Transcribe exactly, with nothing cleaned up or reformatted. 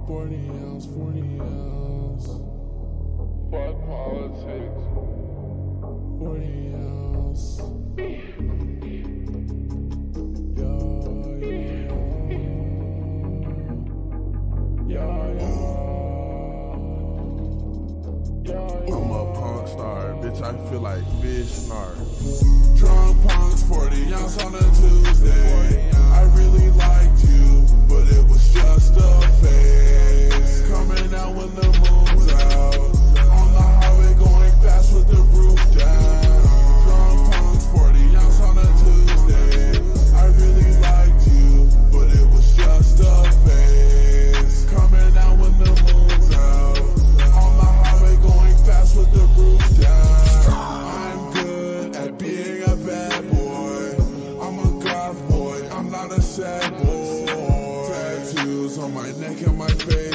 forty ounce, forty ounce. Fuck politics. forty ounce. Yeah, yeah, yeah, yeah. I'm a punk star, bitch, I feel like fish snark. Drunk punks, forty ounce on a Tuesday. I really liked you, but it was just a phase. Coming out when the moon's out, on the highway going fast with the roof down. Drunk punks, forty ounce on a Tuesday. I really liked you, but it was just a phase. Coming out when the moon's out, on the highway going fast with the roof down. I'm good at being a bad boy. I'm a goth boy, I'm not a sad boy. Tattoos on my neck and my face.